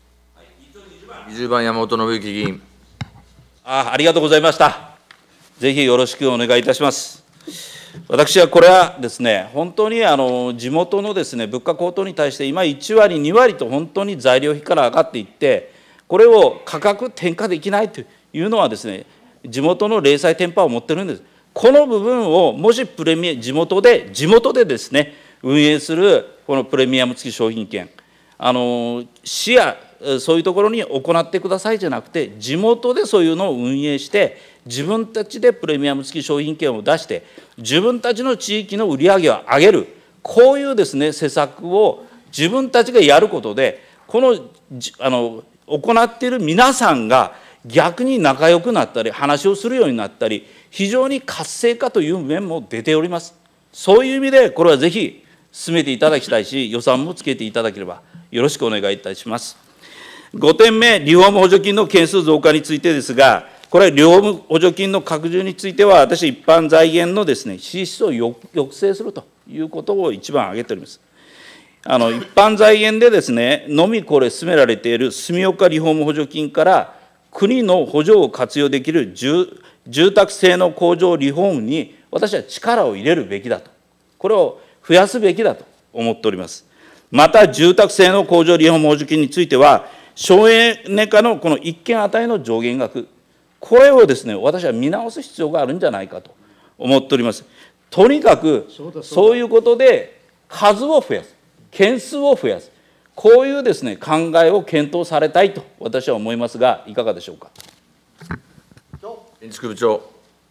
20番、山本信之議員。 ありがとうございました。ぜひよろしくお願いいたします。私はこれはですね、本当に地元のですね、物価高騰に対して今1割、2割と本当に材料費から上がっていって、これを価格転嫁できないというのはですね、地元の零細店舗を持ってるんです。この部分をもし地元でですね、運営するこのプレミアム付き商品券、市やそういうところに行ってくださいじゃなくて、地元でそういうのを運営して、自分たちでプレミアム付き商品券を出して、自分たちの地域の売り上げを上げる、こういうですね、施策を自分たちがやることで、この行っている皆さんが逆に仲良くなったり、話をするようになったり、非常に活性化という面も出ております。そういう意味で、これはぜひ進めていただきたいし、予算もつけていただければよろしくお願いいたします。5点目、リフォーム補助金の件数増加についてですが、これ、リフォーム補助金の拡充については、私、一般財源のですね、支出を抑制するということを一番挙げております。一般財源でですね、のみこれ進められている住岡リフォーム補助金から、国の補助を活用できる住宅性能向上リフォームに、私は力を入れるべきだと、これを増やすべきだと思っております。また、住宅性能向上リフォーム補助金については、省エネ化のこの1件当たりの上限額、これをですね、私は見直す必要があるんじゃないかと思っております。とにかく、そういうことで数を増やす、件数を増やす、こういうですね、考えを検討されたいと私は思いますが、いかがでしょうか。 建築部長。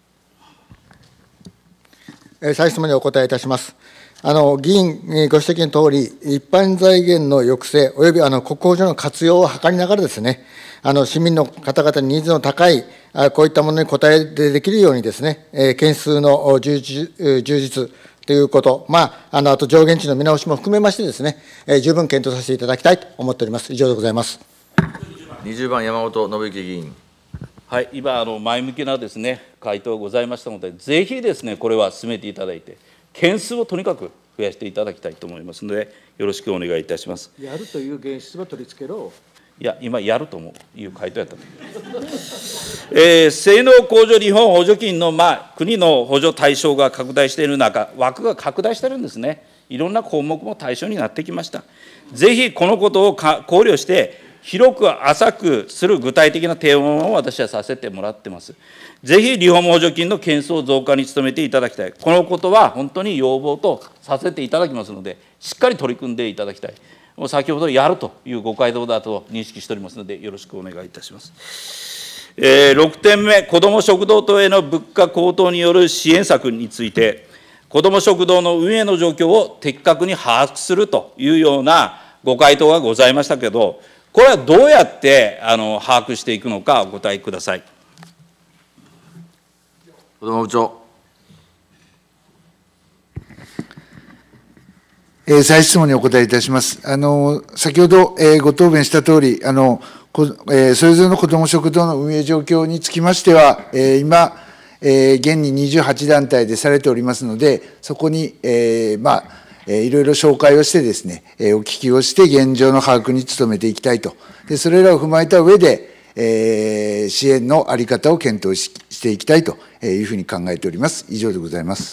再質問にお答えいたします。議員ご指摘のとおり、一般財源の抑制および国庫補助の活用を図りながらですね、市民の方々にニーズの高いこういったものに応えできるようにですね、件数の充実ということ、あと上限値の見直しも含めましてですね、十分検討させていただきたいと思っております。以上でございます。 20番、山本信之議員。 はい、今、前向きなですね、回答ございましたので、ぜひですね、これは進めていただいて、件数をとにかく増やしていただきたいと思いますので、よろしくお願いいたします。 やるという現実は取り付けろ。 いや、今、やるという回答やったと思います。性能向上日本補助金の、国の補助対象が拡大している中、枠が拡大してるんですね。いろんな項目も対象になってきました。ぜひこのことを考慮して、広く浅くする具体的な提案を私はさせてもらってます。ぜひリフォーム補助金の件数増加に努めていただきたい。このことは本当に要望とさせていただきますので、しっかり取り組んでいただきたい。もう先ほどやるというご回答だと認識しておりますので、よろしくお願いいたします。6点目、子ども食堂等への物価高騰による支援策について、子ども食堂の運営の状況を的確に把握するというようなご回答がございましたけど、これはどうやって把握していくのか、お答えください。 子ども部長。 再質問にお答えいたします。先ほど、ご答弁したとおり、それぞれの子ども食堂の運営状況につきましては、今、現に28団体でされておりますので、そこに、いろいろ紹介をしてですね、お聞きをして現状の把握に努めていきたいと。で、それらを踏まえた上で、支援の在り方を検討していきたいというふうに考えております。以上でございます。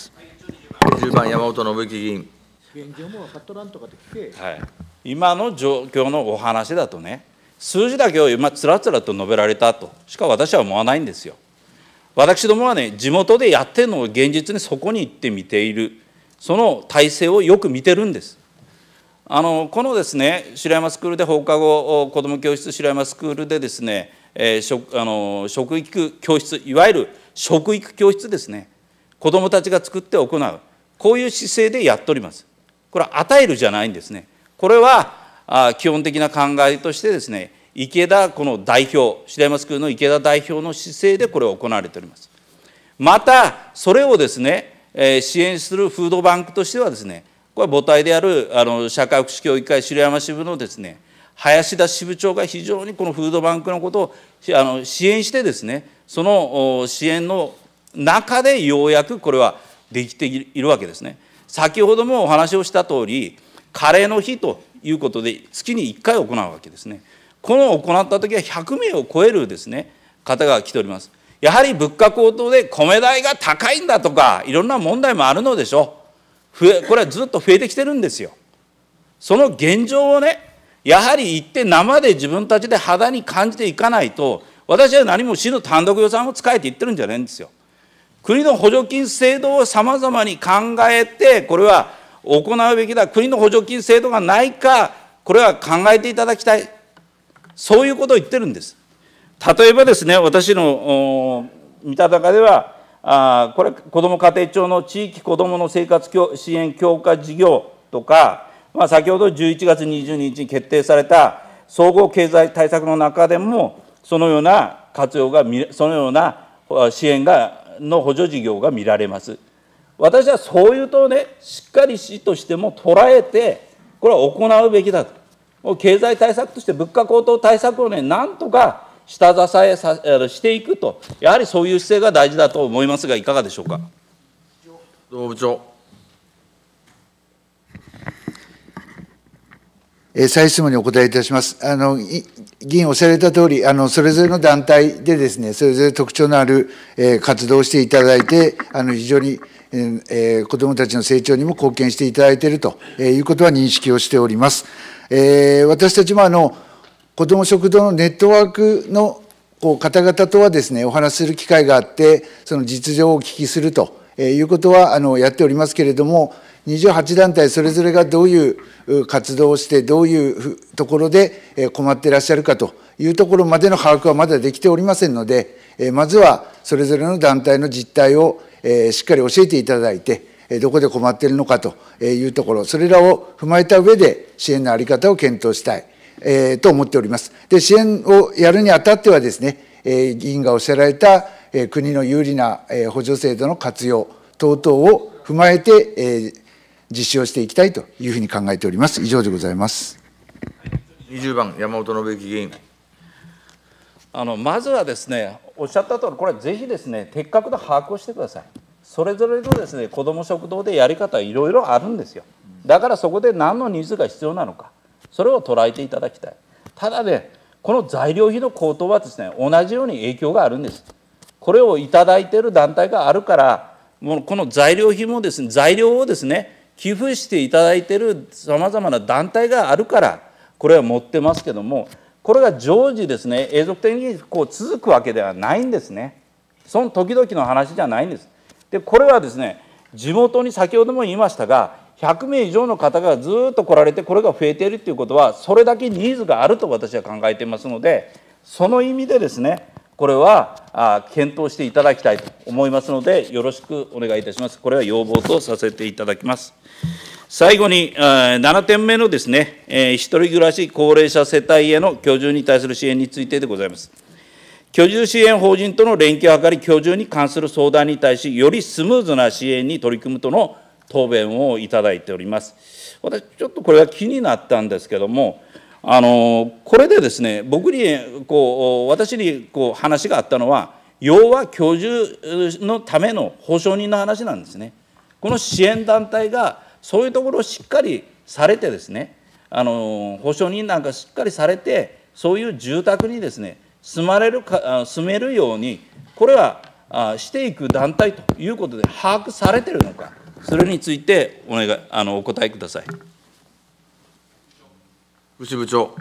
20番、山本信之議員。 現状も分かっとらんとかで聞け。 はい、今の状況のお話だとね、数字だけを今、つらつらと述べられたとしか私は思わないんですよ。私どもはね、地元でやってるのを現実にそこに行って見ている、その体制をよく見てるんです。このですね、白山スクールで放課後子ども教室、白山スクールでですね、食育教室、いわゆる食育教室ですね、子どもたちが作って行う、こういう姿勢でやっております。これは与えるじゃないんですね。これは基本的な考えとしてですね、池田この代表、白山スクールの池田代表の姿勢でこれを行われております。また、それをですね、支援するフードバンクとしてはですね、これは母体である社会福祉協議会白山支部のですね、林田支部長が非常にこのフードバンクのことを支援してですね、その支援の中でようやくこれはできているわけですね。先ほどもお話をしたとおり、カレーの日ということで月に1回行うわけですね。この行ったときは100名を超えるですね、方が来ております。やはり物価高騰で米代が高いんだとか、いろんな問題もあるのでしょう。これはずっと増えてきてるんですよ。その現状をね、やはり行って生で自分たちで肌に感じていかないと、私は何も市の単独予算を使えて言ってるんじゃないんですよ。国の補助金制度をさまざまに考えて、これは行うべきだ。国の補助金制度がないか、これは考えていただきたい。そういうことを言ってるんです。例えばですね、私の見た中では、これ、こども家庭庁の地域子どもの生活支援強化事業とか、先ほど11月22日に決定された総合経済対策の中でも、そのような活用が、そのような支援の補助事業が見られます。私はそういうとね、しっかり市としても捉えて、これは行うべきだと。経済対策として物価高騰対策をね、なんとか下支えしていくと、やはりそういう姿勢が大事だと思いますが、いかがでしょうか。 部長。 再質問にお答えいたします。議員おっしゃられたとおり、それぞれの団体でですね、それぞれ特徴のある活動をしていただいて、非常に子どもたちの成長にも貢献していただいているということは認識をしております。私たちも子ども食堂のネットワークの方々とはですね、お話しする機会があって、その実情をお聞きするということはやっておりますけれども、28団体それぞれがどういう活動をして、どういうところで困っていらっしゃるかというところまでの把握はまだできておりませんので、まずはそれぞれの団体の実態をしっかり教えていただいて、どこで困っているのかというところ、それらを踏まえた上で支援の在り方を検討したい、と思っております。で、支援をやるにあたってはですね、議員がおっしゃられた国の有利な補助制度の活用等々を踏まえて、実施をしていきたいというふうに考えております。以上でございます。 20番、山本信之議員。 まずはですね、おっしゃったとおり、これぜひですね、的確な把握をしてください。 それぞれのですね、子ども食堂でやり方はいろいろあるんですよ。だからそこで何のニーズが必要なのか、それを捉えていただきたい。ただね、この材料費の高騰はですね、同じように影響があるんです。これをいただいている団体があるから、もうこの材料費もですね、材料をですね、寄付していただいているさまざまな団体があるから、これは持ってますけども、これが常時ですね、永続的にこう続くわけではないんですね。その時々の話じゃないんです。で、これはですね、地元に先ほども言いましたが、100名以上の方がずっと来られて、これが増えているということは、それだけニーズがあると私は考えていますので、その意味でですね、これは検討していただきたいと思いますので、よろしくお願いいたします。これは要望とさせていただきます。最後に7点目のですね、一人暮らし高齢者世帯への居住に対する支援についてでございます。居住支援法人との連携を図り、居住に関する相談に対し、よりスムーズな支援に取り組むとの答弁をいただいております。私、ちょっとこれが気になったんですけども、これでですね、僕に私に話があったのは、要は居住のための保証人の話なんですね。この支援団体がそういうところをしっかりされてですね、保証人なんかしっかりされて、そういう住宅にですね、住めるように、これはしていく団体ということで把握されているのか、それについてお答えください。 牛部長。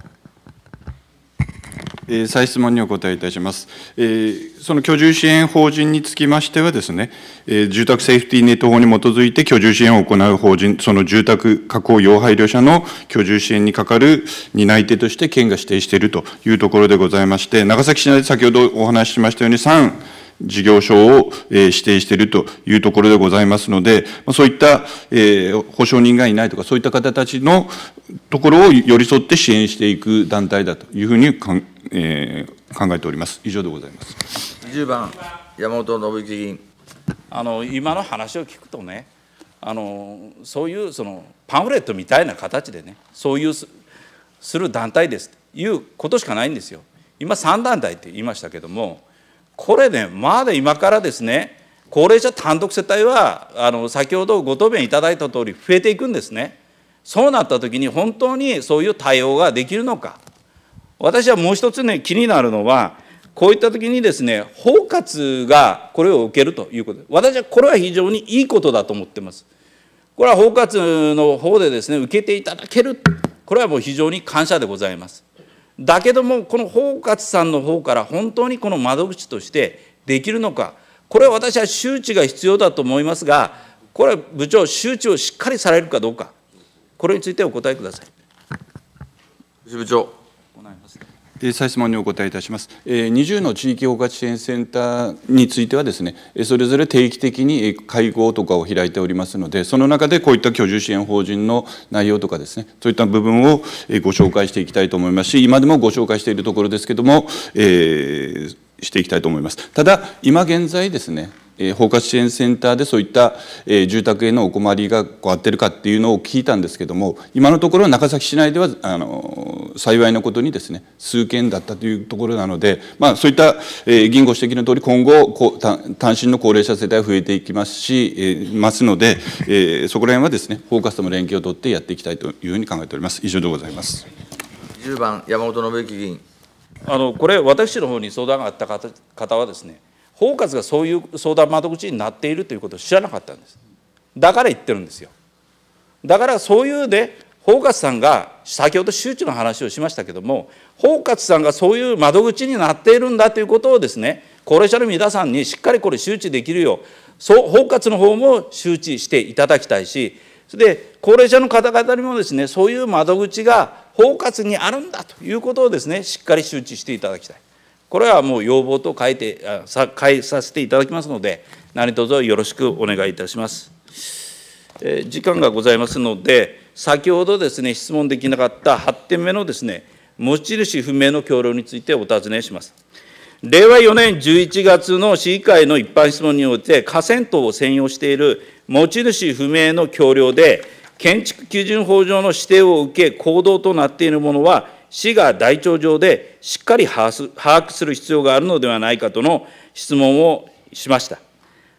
再質問にお答えいたします。その居住支援法人につきましてはですね、住宅セーフティーネット法に基づいて居住支援を行う法人、その住宅確保要配慮者の居住支援に係る担い手として県が指定しているというところでございまして、長崎市内で先ほどお話ししましたように3事業所を指定しているというところでございますので、そういった保証人がいないとか、そういった方たちのところを寄り添って支援していく団体だというふうに考えております。以上でございます。 10番、山本信之議員。 今の話を聞くとね、そういうパンフレットみたいな形でね、そういうする団体ですということしかないんですよ。今、3団体って言いましたけども、これね、まだ今からですね、高齢者単独世帯は先ほどご答弁いただいたとおり増えていくんですね。そうなったときに本当にそういう対応ができるのか。私はもう一つね、気になるのは、こういったときにですね、包括がこれを受けるということで、私はこれは非常にいいことだと思っています。これは包括の方でですね、受けていただける、これはもう非常に感謝でございます。だけども、この包括さんの方から本当にこの窓口としてできるのか、これは私は周知が必要だと思いますが、これは部長、周知をしっかりされるかどうか、これについてお答えください。 牛部長。 再質問にお答えいたします。20の地域包括支援センターについてはですね、それぞれ定期的に会合とかを開いておりますので、その中でこういった居住支援法人の内容とかですね、そういった部分をご紹介していきたいと思いますし、今でもご紹介しているところですけれども、していきたいと思います。ただ、今現在ですね、包括支援センターでそういった住宅へのお困りがあってるかっていうのを聞いたんですけども、今のところ長崎市内では幸いなことにですね、数件だったというところなので、そういった議員ご指摘のとおり、今後単身の高齢者世帯は増えていきますので、そこら辺はですね、包括とも連携を取ってやっていきたいというふうに考えております。以上でございます。 10番、山本信之議員。 これ、私の方に相談があった方はですね、包括がそういう相談窓口になっているということを知らなかったんです。だから言ってるんですよ。だからそういうね、包括さんが、先ほど周知の話をしましたけども、包括さんがそういう窓口になっているんだということをですね、高齢者の皆さんにしっかりこれ周知できるよう、包括の方も周知していただきたいし、それで高齢者の方々にもですね、そういう窓口が包括にあるんだということをですね、しっかり周知していただきたい。これはもう要望と変えさせていただきますので、何卒よろしくお願いいたします。時間がございますので、先ほどですね、質問できなかった8点目のですね、持ち主不明の協力についてお尋ねします。令和4年11月の市議会の一般質問において、河川等を占用している持ち主不明の橋梁で、建築基準法上の指定を受け、公道となっているものは、市が台帳上でしっかり把握する必要があるのではないかとの質問をしました。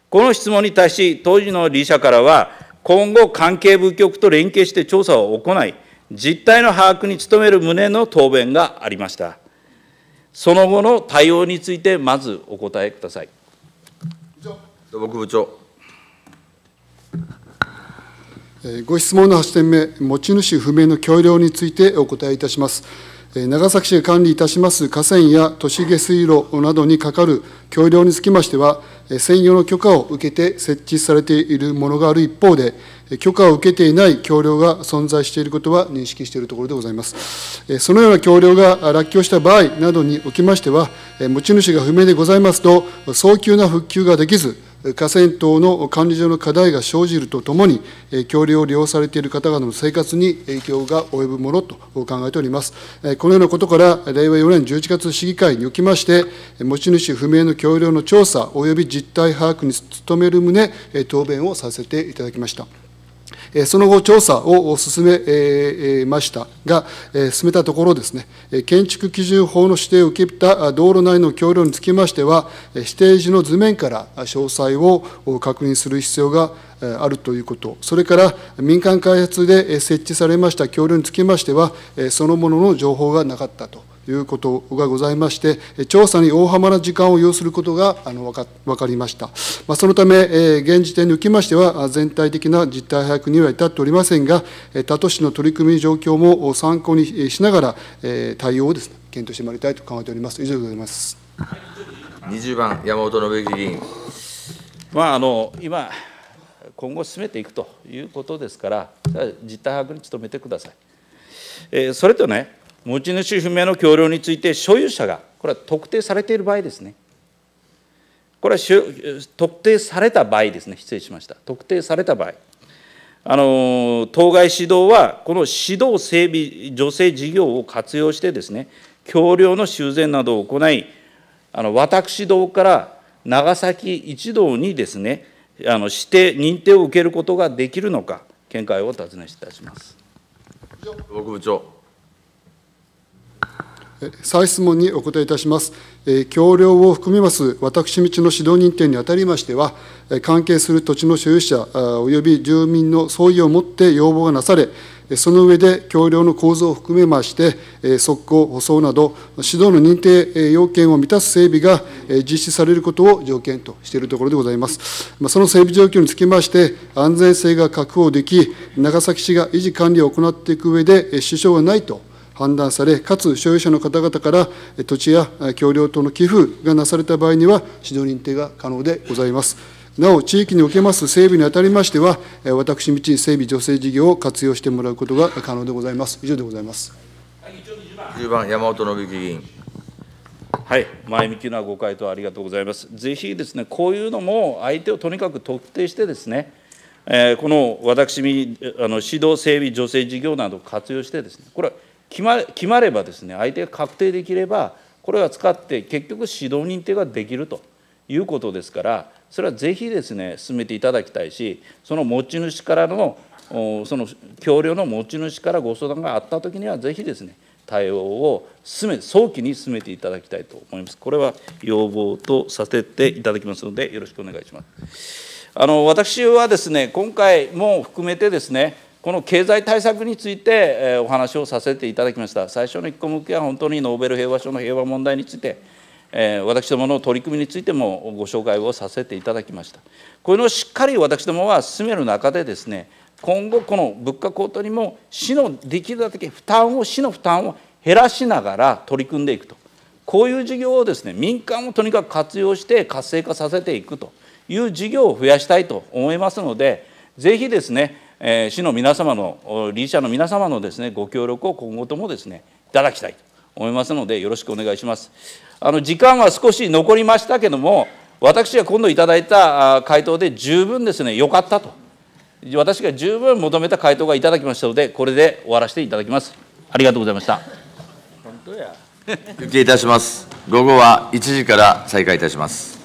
この質問に対し、当時の理事者からは、今後、関係部局と連携して調査を行い、実態の把握に努める旨の答弁がありました。その後の対応について、まずお答えください。 土木部長。 ご質問の8点目、持ち主不明の橋梁についてお答えいたします。長崎市が管理いたします河川や都市下水路などにかかる橋梁につきましては、専用の許可を受けて設置されているものがある一方で、許可を受けていない橋梁が存在していることは認識しているところでございます。そのような橋梁が落橋した場合などにおきましては、持ち主が不明でございますと、早急な復旧ができず、河川等の管理上の課題が生じるとともに、橋梁を利用されている方々の生活に影響が及ぶものと考えております。このようなことから、令和4年11月市議会におきまして、持ち主不明の橋梁の調査及び実態把握に努める旨、答弁をさせていただきました。その後、調査を進めましたが、進めたところですね、建築基準法の指定を受けた道路内の橋梁につきましては、指定時の図面から詳細を確認する必要があるということ、それから民間開発で設置されました橋梁につきましては、そのものの情報がなかったということがございまして、調査に大幅な時間を要することが分かりました。そのため、現時点におきましては、全体的な実態把握には至っておりませんが、他都市の取り組み状況も参考にしながら、対応をですね、検討してまいりたいと考えております。以上でございます。 20番、山本信之議員。 今、今後進めていくということですから、実態把握に努めてください。それとね、持ち主不明の橋梁について、所有者が、これは特定されている場合ですね。これは特定された場合ですね、失礼しました。特定された場合。当該指導は、この指導整備助成事業を活用してですね、橋梁の修繕などを行い、私道から長崎一道にですね、指定、認定を受けることができるのか、見解をお尋ねいたします。 土木部長。 再質問にお答えいたします。橋梁を含みます私道の指導認定にあたりましては、関係する土地の所有者および住民の総意をもって要望がなされ、その上で橋梁の構造を含めまして、側溝、舗装など、指導の認定要件を満たす整備が実施されることを条件としているところでございます。その整備状況につきまして、安全性が確保でき、長崎市が維持管理を行っていく上で支障がないと判断され、かつ所有者の方々から土地や橋梁等の寄付がなされた場合には、指導認定が可能でございます。なお、地域におけます整備にあたりましては、私道整備助成事業を活用してもらうことが可能でございます。以上でございます。 10番、山本信之議員。 はい、前向きなご回答ありがとうございます。ぜひですね、こういうのも相手をとにかく特定してですね、この私指導整備助成事業などを活用してですね、これは決まればですね、相手が確定できれば、これは使って結局指導認定ができるということですから、それはぜひですね、進めていただきたいし、その持ち主からの、その橋梁の持ち主からご相談があったときには、ぜひですね、対応を早期に進めていただきたいと思います。これは要望とさせていただきますので、よろしくお願いします。私はですね、今回も含めてですね、この経済対策についてお話をさせていただきました。最初の1項目は本当にノーベル平和賞の平和問題について、私どもの取り組みについてもご紹介をさせていただきました。こういうのをしっかり私どもは進める中でですね、今後この物価高騰にも市のできるだけ市の負担を減らしながら取り組んでいくと、こういう事業をですね、民間をとにかく活用して活性化させていくという事業を増やしたいと思いますので、ぜひですね、市の皆様の、理事者の皆様のですね、ご協力を今後ともですね、いただきたいと思いますので、よろしくお願いします。時間は少し残りましたけれども、私が今度いただいた回答で十分ですね、良かったと、私が十分求めた回答がいただきましたので、これで終わらせていただきます。ありがとうございました。 休憩いたします。午後は1時から再開いたします。